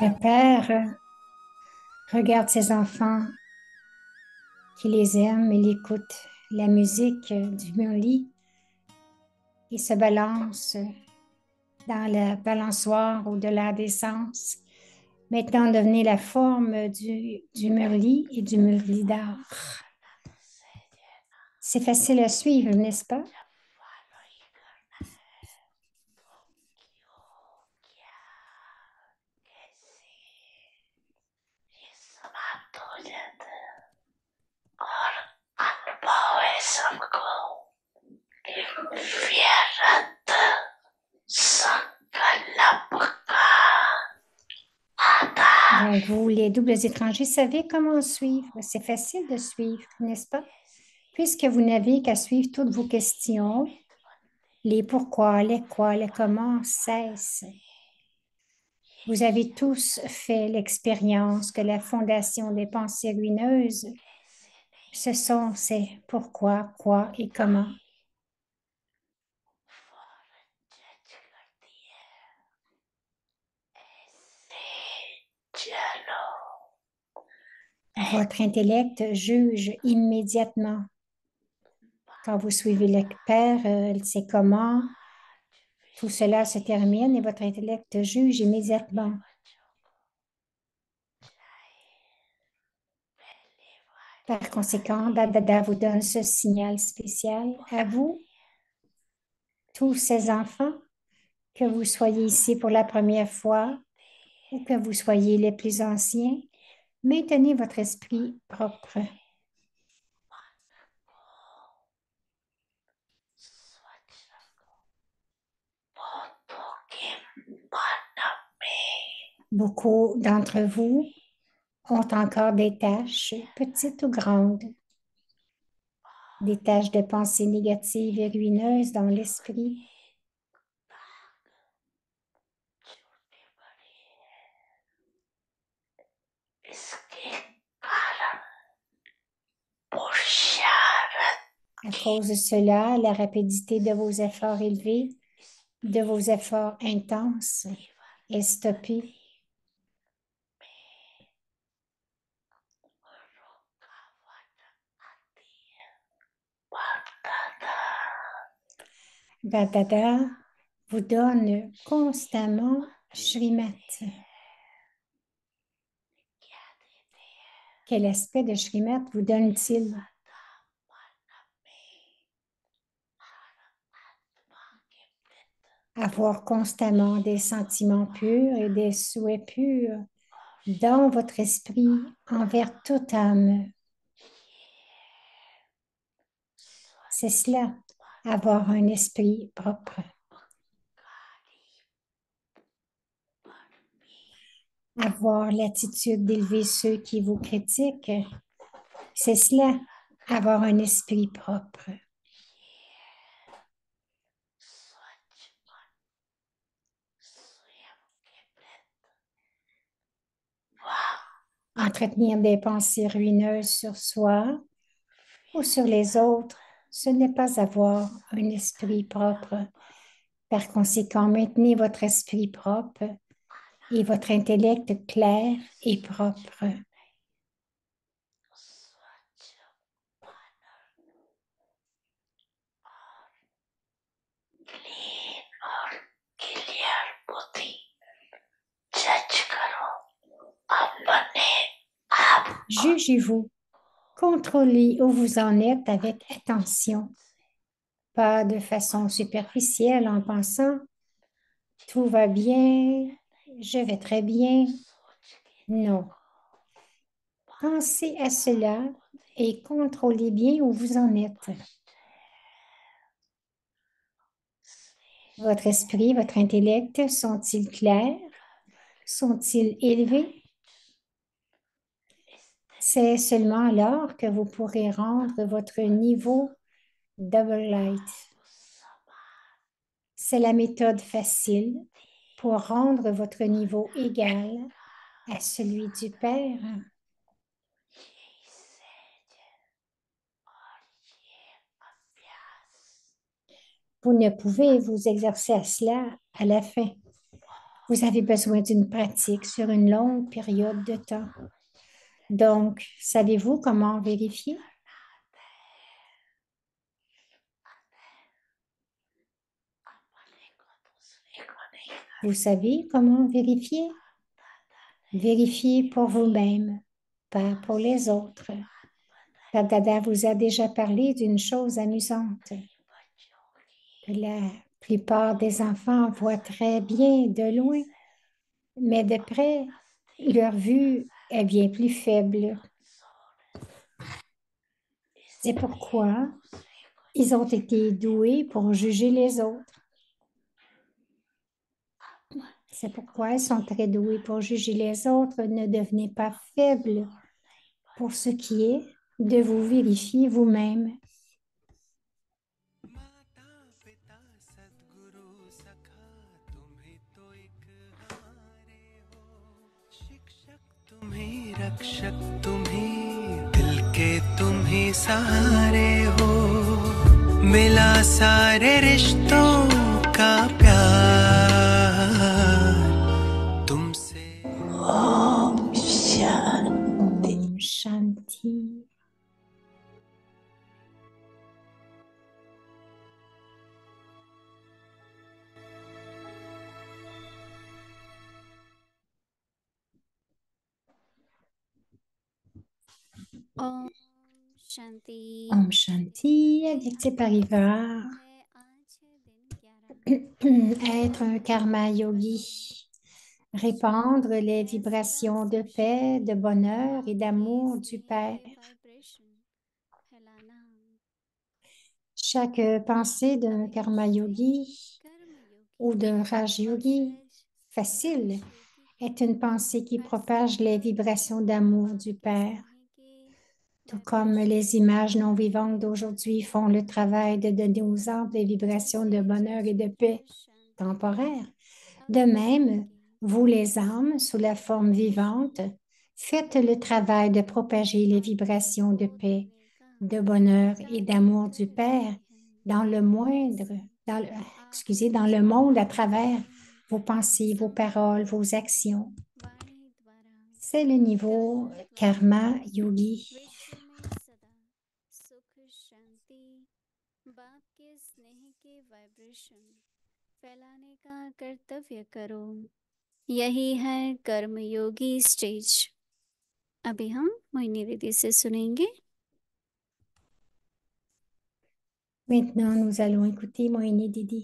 Le père regarde ses enfants qui les aiment, il écoute la musique du Murli et se balance dans la balançoire au-delà des sens. Maintenant, devenez la forme du Murli et du Murli d'or. C'est facile à suivre, n'est-ce pas? Donc, vous, les doubles étrangers, savez comment suivre. C'est facile de suivre, n'est-ce pas? Puisque vous n'avez qu'à suivre toutes vos questions, les pourquoi, les quoi, les comment cessent. Vous avez tous fait l'expérience que la fondation des pensées ruineuses, ce sont ces pourquoi, quoi et comment. Votre intellect juge immédiatement. Quand vous suivez le Père, il sait comment. Tout cela se termine et votre intellect juge immédiatement. Par conséquent, Dada vous donne ce signal spécial à vous, tous ces enfants, que vous soyez ici pour la première fois ou que vous soyez les plus anciens, maintenez votre esprit propre. Beaucoup d'entre vous ont encore des tâches, petites ou grandes, des tâches de pensée négatives et ruineuses dans l'esprit. À cause de cela, la rapidité de vos efforts élevés, de vos efforts intenses est stoppée. Dada vous donne constamment Shrimat. Quel aspect de Shrimat vous donne-t-il? Avoir constamment des sentiments purs et des souhaits purs dans votre esprit envers toute âme. C'est cela, avoir un esprit propre. Avoir l'attitude d'élever ceux qui vous critiquent, c'est cela, avoir un esprit propre. Entretenir des pensées ruineuses sur soi ou sur les autres, ce n'est pas avoir un esprit propre. Par conséquent, maintenez votre esprit propre et votre intellect clair et propre. Jugez-vous, contrôlez où vous en êtes avec attention, pas de façon superficielle en pensant tout va bien, je vais très bien. Non. Pensez à cela et contrôlez bien où vous en êtes. Votre esprit, votre intellect sont-ils clairs? Sont-ils élevés? C'est seulement alors que vous pourrez rendre votre niveau double light. C'est la méthode facile pour rendre votre niveau égal à celui du Père. Vous ne pouvez vous exercer à cela à la fin. Vous avez besoin d'une pratique sur une longue période de temps. Donc, savez-vous comment vérifier? Vous savez comment vérifier? Vérifiez pour vous-même, pas pour les autres. La Dada vous a déjà parlé d'une chose amusante, que la plupart des enfants voient très bien de loin, mais de près, leur vue est bien plus faible. C'est pourquoi ils ont été doués pour juger les autres. C'est pourquoi ils sont très doués pour juger les autres. Ne devenez pas faibles pour ce qui est de vous vérifier vous-même. माता पिता सद्गुरु सखा तुम्हें तो एक हारे हो शिक्षक तुम्हें रक्षक तुम्हें दिल के तुम्हें सहारे हो मिला सारे रिश्तों का प्यार तुमसे Om Shanti. Om Shanti. Om Shanti, Aditya Parivar. है आज है दिन 11 Être un karma yogi. Répandre les vibrations de paix, de bonheur et d'amour du Père. Vibration फैलाना Chaque pensée d'un karma yogi कर्म ou योगी d'un raj और yogi सहज facile राज योगी est une pensée qui propage les vibrations d'amour du के Père. स्नेह के Tout comme les images non vivantes d'aujourd'hui font le travail de donner aux âmes des vibrations de bonheur et de paix temporaires. De même, vous les âmes, sous la forme vivante, faites le travail de propager les vibrations de paix, de bonheur et d'amour du Père dans le moindre, dans le, excusez, dans le monde à travers vos pensées, vos paroles, vos actions. वाणी द्वारा C'est le niveau कर्म द्वारा karma yogi. विश्व में सदा सुख शांति बाप के स्नेह के वाइब्रेशन फैलाने का कर्तव्य करो। यही है कर्मयोगी स्टेज। अभी हम मोहिनी दीदी से सुनेंगे। Maintenant, nous allons écouter Mohini Didi.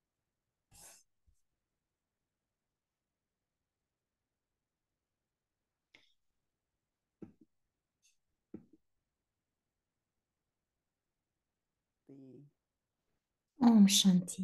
Om Shanti.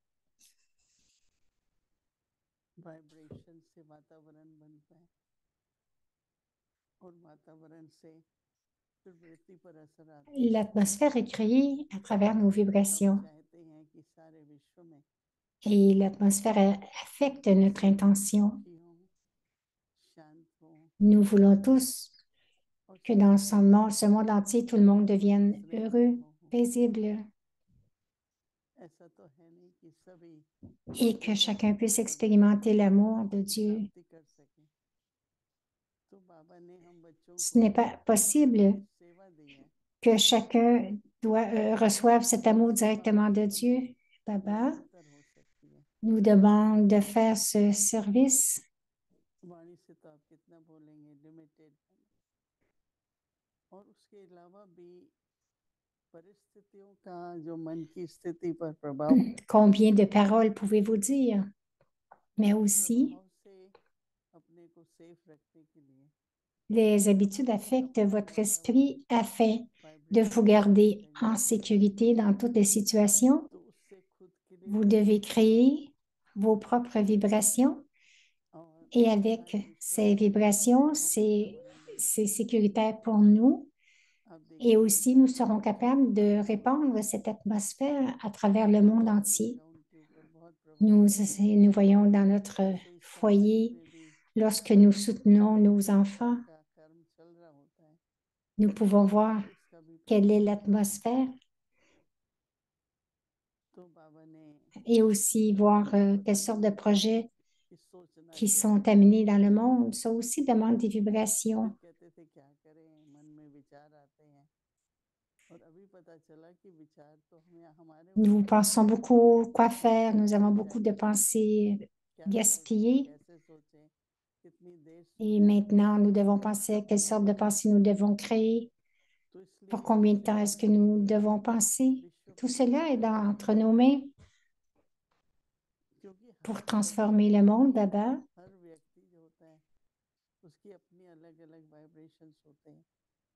Vibration से वातावरण बनता है और वातावरण से फिर वृत्ति पर असर आता है। L'atmosphère est créée à travers nos हम vibrations चाहते हैं कि सारे विश्व में et l'atmosphère affecte notre intention. सुखी हों, शांत हों Nous voulons tous और que dans सबके अंदर ce monde entier, tout le monde devienne स्नेह और heureux, मोह हो। paisible ऐसा तो है नहीं कि सभी et que एक chacun दूसरे puisse के बराबर expérimenter l'amour de Dieu. प्राप्ति कर सके। तो बाबा ने हम बच्चों Ce को n'est pas possible जो सेवा दी है que chacun reçoive cet amour वो सेवा directement de वाकई Dieu. में Baba निरंतर हो सकती है। nous demande de faire ce service. वाणी से तो आप कितना बोलेंगे, लिमिटेड है और उसके अलावा भी परिस्थितियों का जो मन की स्थिति पर प्रभाव Combien de paroles pouvez-vous dire? Mais उस aussi, प्रभाव से अपने को सेफ रखने के लिए les habitudes हमें affectent अपने votre वातावरण esprit afin de vibration vous को ठीक garder करना en होगा। sécurité dans toutes les situations. तो उससे खुद के लिए Vous भी devez सेफ रहना créer होगा vos propres vibrations और et avec सारे विश्व ces में vibrations, वो वातावरण बनाना c'est होगा। sécuritaire pour nous. आप Et देखिए aussi, nous serons capables de répandre cette atmosphère à travers le monde वातावरण nous का उनके ऊपर बहुत प्रभाव Nous, होता है। nous voyons dans notre जैसे इस समाधि foyer, में भी lorsque nous soutenons nos जिस तरह enfants, का कर्म चल रहा होता है nous pouvons voir उसका भी quelle est प्रभाव होता है। l'atmosphère तो बाबा ने et aussi voir हमें quelle बताया sorte de projet कि सोच qui sont amenés dans le monde, ça aussi demande des vibrations. फिर कहते थे क्या करें, मन में विचार आते हैं और अभी पता चला कि विचार तो हमें हमारे Nous ऊपर pensons है, beaucoup quoi हम faire, nous कैसे avons beaucoup de विचारें, pensées क्या सोचें, gaspillées कैसे सोचें, कितनी देर et सोचें। maintenant nous devons penser à quelle sorte de pensée nous devons créer, तो इसलिए pour ये combien de temps विचार est-ce que nous devons penser. विश्व Tout cela est परिवर्तन entre करते nos हैं, mains क्योंकि pour हर transformer मनुष्य, le monde, Baba. हर व्यक्ति जो होता है उसकी अपनी अलग अलग वाइब्रेशंस होते हैं,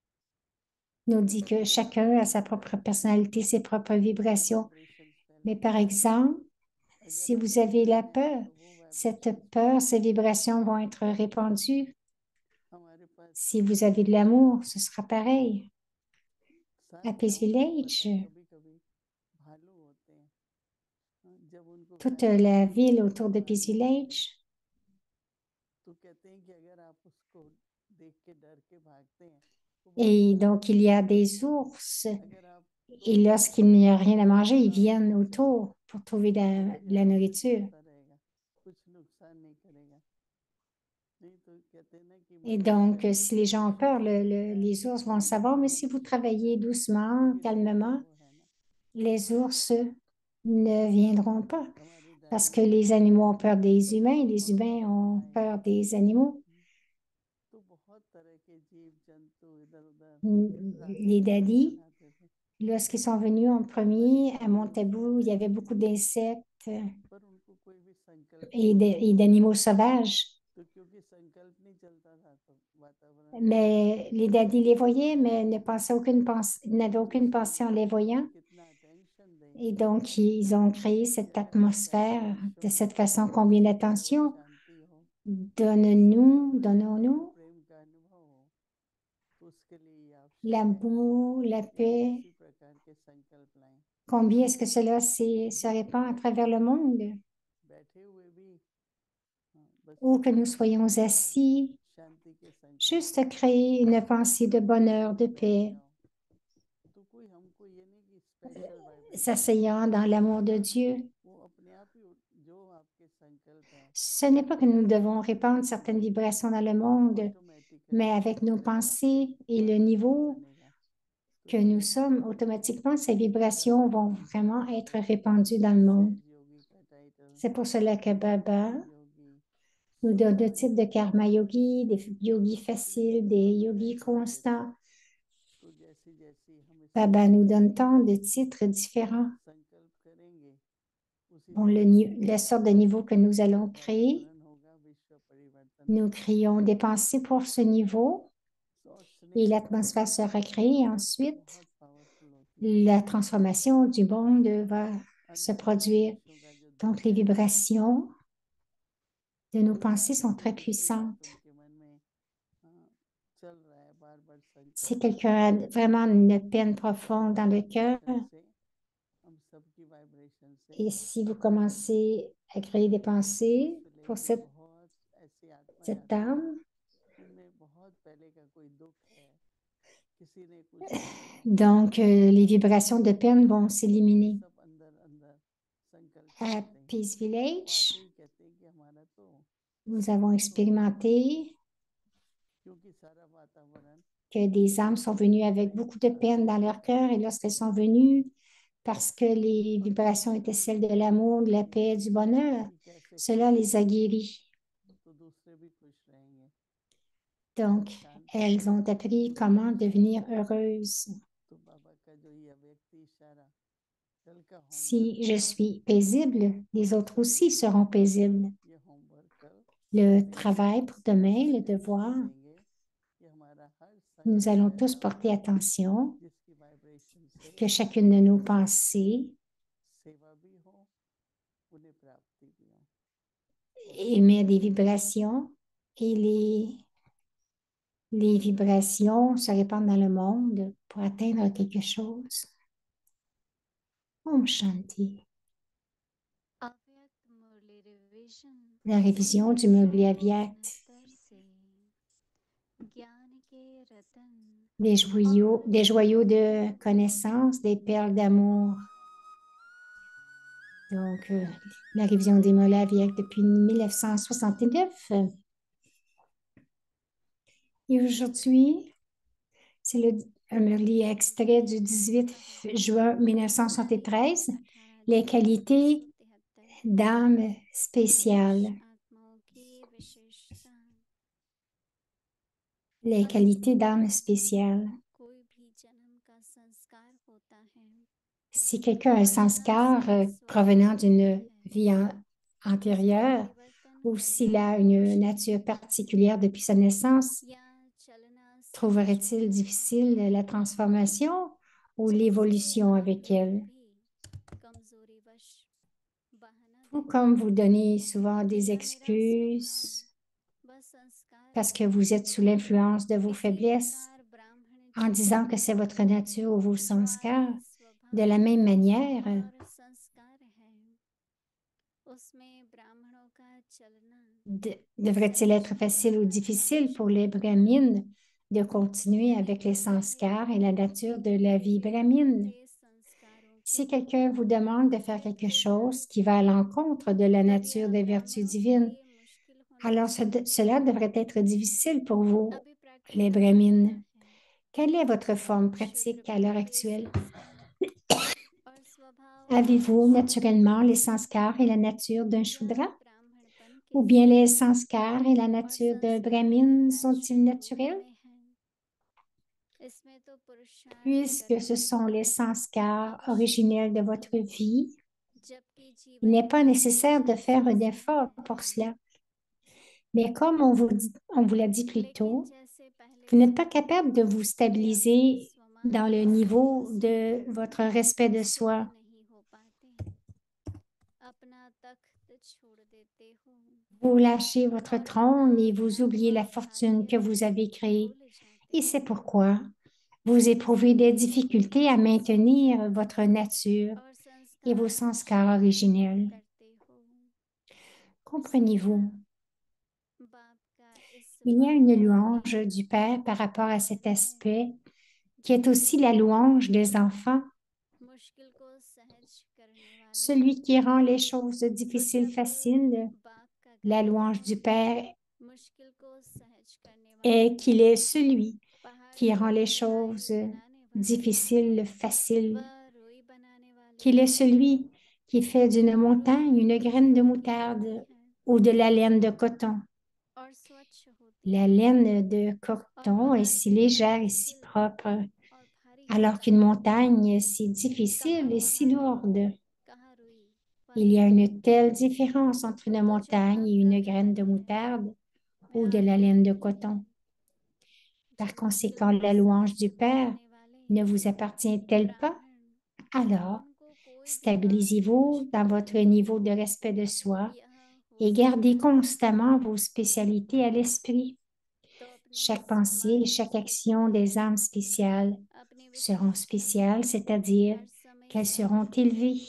Nous dit que उसकी chacun a sa propre personnalité, ses propres वो vibrations. वाइब्रेशंस Mais फैलाते par हैं। exemple, अगर si आप vous avez डरते la हैं peur, तो वो cette वाइब्रेशंस peur, फैलेंगे। ces vibrations vont être répandues. हमारे पास Si vous avez de l'amour, ce sera pareil. À सारे Peace गांव में पता Village, है कभी कभी भालू होते हैं। जब उनको toute खाने की la चीज ville मिलती autour है de Peace भालू होते हैं, Village, तो कहते हैं कि अगर आप उसको देख के डर के भागते हैं तो बहुत et बड़ा donc il y a नुकसान des होता है। ours, अगर आप et तो lorsqu'il n'y a rien à manger, ils शांत viennent बैठे रहेंगे autour pour trouver तो भी de la आपसे nourriture. डरता रहेगा, कुछ नुकसान नहीं करेगा। नहीं तो कहते हैं ना कि Et मनुष्य donc, si les gens ont विश्व peur, से डरता है les ours vont le savoir, तो mais si vous मनुष्य डरता travaillez है, doucement, क्योंकि नेचर calmement, वो है ना। les ours ne viendront pas हमारे parce दादी que ने les बताया animaux था ont peur des humains et les humains हौसला ont बढ़ाएं, peur des animaux. तो बहुत तरह के जीव जंतु इधर उधर Les रास्ते में daddies, निकल आते थे। lorsqu'ils sont venus en हमारी premier à दादी उसमें Montabou, il y avait रहती beaucoup थी, d'insectes पर उनको कोई भी संकल्प नहीं था। et d'animaux sauvages. तो क्योंकि संकल्प नहीं चलता था तो वातावरण में Mais les daddies les voyaient, mais ne pensaient aucune pensée, n'avaient तो aucune इसलिए pensée en les उनको voyant. कितना अटेंशन Et देंगे donc, ils ont créé कि cette अगर आप चाहते atmosphère हैं विश्व de में cette façon. Combien सुखी हो, d'attention शांति हो, विश्व में donnons-nous, प्रसन्नता और donnons-nous प्रेम का अनुभव हो, तो उसके लिए ये आवश्यक है l'amour, la कि आप paix. उसी प्रकार के संकल्प लाएं। Combien est-ce que cela se répand à travers le monde? बैठे हुए भी बस Où que nous soyons अ, assis, शांति के संकल्प juste लें, créer une pensée de bonheur, de वहीं बैठ paix, जाओ। तो कोई हमको ये नहीं कि special vibration s'asseyant dans l'amour de Dieu. वो अपने आप ही जो आपके संकल्प हैं Ce n'est pas que nous जैसे devons आप répandre certaines सोचेंगे vibrations dans le monde, mais automatically avec nos वैसा pensées et le वातावरण niveau बनेगा। तो que nous इसलिए sommes, automatiquement, ces कल vibrations vont vraiment être हमारे répandues dans le monde. सहज योगी का title C'est pour cela que Baba सरल योगी nous donne deux सुखमय types de karma योगी, yogi, des yogis इसलिए faciles, des हम yogis रहते थे constants. तो जैसी जैसी हम Baba स्थिति nous donne बनेंगे, tant de titres différents संकल्प करेंगे, उसी pour समय la sorte de niveau que nous allons créer. वातावरण होगा विश्व परिवर्तन Nous होगा। créons des pensées pour ce niveau सोचने et की l'atmosphère शक्ति sera créée. Ensuite, बहुत पावरफुल होती है। la transformation du monde va se अंदर के produire. मनुष्यों का जो Donc, दुख les है vibrations de nos वो pensées जानने sont की très दूसरी बात puissantes. उनके मन में चल रहा है, बार बार Si संकल्प quelqu'un a vraiment une peine profonde dans le cœur, vibration से, हम सबकी वाइब्रेशन से et si vous commencez à créer des pensées इसलिए pour कि बहुत ऐसी आत्माएं cette आती हैं âme, जिनमें बहुत पहले का कोई दुख है, किसी ने कुछ किया है, donc les vibrations de peine vont वो s'éliminer. सब अंदर अंदर संकल्प À करते हैं। Peace वो आते Village, ही कहते हैं कि हमारा तो nous सब avons कुछ हो गया, expérimenté क्योंकि सारा वातावरण que des âmes sont venues avec प्रेम beaucoup de का peine dans leur cœur et lorsqu'elles sont venues, parce que les और vibrations दूसरे étaient भी celles de खुश l'amour, de la रहेंगे paix, du bonheur, कि कैसे cela खुश les a रहेंगे guéris. तो दूसरे भी खुश रहेंगे, Donc, शांत elles रहेंगे ont appris तो सब comment खुश devenir रहेंगे। heureuses. तो बाबा का जो ये व्यक्ति इशारा, कल का homework, Si je suis paisible, les autres aussi seront paisibles. ये होमवर्क कल Le करेंगे, travail pour demain, le ध्यान devoir, देंगे कि हमारा हर nous allons संकल्प tous ऐसा porter हो attention जिसकी वाइब्रेशन से que chacune de nos pensées सेवा भी हो, उन्हें प्राप्ति भी हो। émet des vibrations et les vibrations se répandent dans le monde pour atteindre quelque chose. Om Shanti. Avyakt Murli revision La révision du Murli Avyakt, निस्तर से ज्ञान के रतन des joyaux de connaissance, des perles d'amour. Donc, la révision des mots avec depuis 1969. Et aujourd'hui, c'est un extrait du 18 juin 1973, les qualités d'âme spéciale. Les qualités d'âme spéciale. Si quelqu'un a un sanskar provenant d'une vie antérieure ou s'il a une nature particulière depuis sa naissance, trouverait-il difficile la transformation ou l'évolution avec elle? Ou comme vous donnez souvent des excuses parce que vous êtes sous l'influence de vos faiblesses en disant que c'est votre nature ou vos sanskars, de la même manière, devrait-il être facile ou difficile pour les brahmines de continuer avec les sanskars et la nature de la vie brahmine? Si quelqu'un vous demande de faire quelque chose qui va à l'encontre de la nature des vertus divines, alors cela devrait être difficile pour vous, les brahmines. Quelle est votre forme pratique à l'heure actuelle? Avez-vous naturellement les sanskars et la nature d'un Shudra? Ou bien les sanskars et la nature d'un brahmine sont-ils naturels? Puisque ce sont les sanskars originels de votre vie, il n'est pas nécessaire de faire un effort pour cela. Mais comme on vous l'a dit plus tôt, vous n'êtes pas capable de vous stabiliser dans le niveau de votre respect de soi. Vous lâchez votre trône et vous oubliez la fortune que vous avez créée. Et c'est pourquoi vous éprouvez des difficultés à maintenir votre nature et vos sanskars originels. Comprenez-vous? Il y a une louange du Père par rapport à cet aspect qui est aussi la louange des enfants. Celui qui rend les choses difficiles faciles, la louange du Père est qu'il est celui qui rend les choses difficiles faciles, qu'il est celui qui fait d'une montagne une graine de moutarde ou de la laine de coton. La laine de coton est si légère et si propre, alors qu'une montagne est si difficile et si lourde. Il y a une telle différence entre une montagne et une graine de moutarde ou de la laine de coton. Par conséquent, la louange du Père ne vous appartient-elle pas? Alors, stabilisez-vous dans votre niveau de respect de soi et gardez constamment vos spécialités à l'esprit. Chaque pensée et chaque action des âmes spéciales seront spéciales, c'est-à-dire qu'elles seront élevées.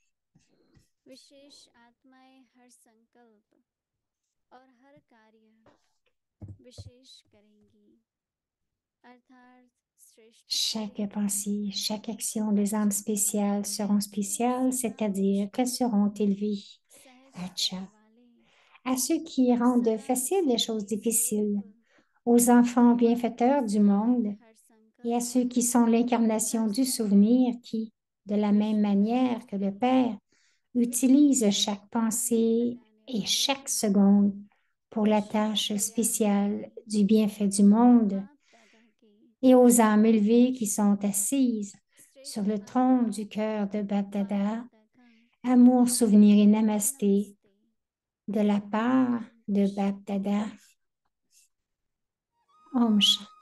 Chaque pensée, chaque action des âmes spéciales seront spéciales, c'est-à-dire qu'elles seront élevées. Acha. À ceux qui rendent faciles les choses difficiles, aux enfants bienfaiteurs du monde et à ceux qui sont l'incarnation du souvenir qui, de la même manière que le Père, utilise chaque pensée et chaque seconde pour la tâche spéciale du bienfait du monde, et aux âmes élevées qui sont assises sur le trône du cœur de Bapdada, amour, souvenir et namasté, de la part de Bapdada. Om Shanti.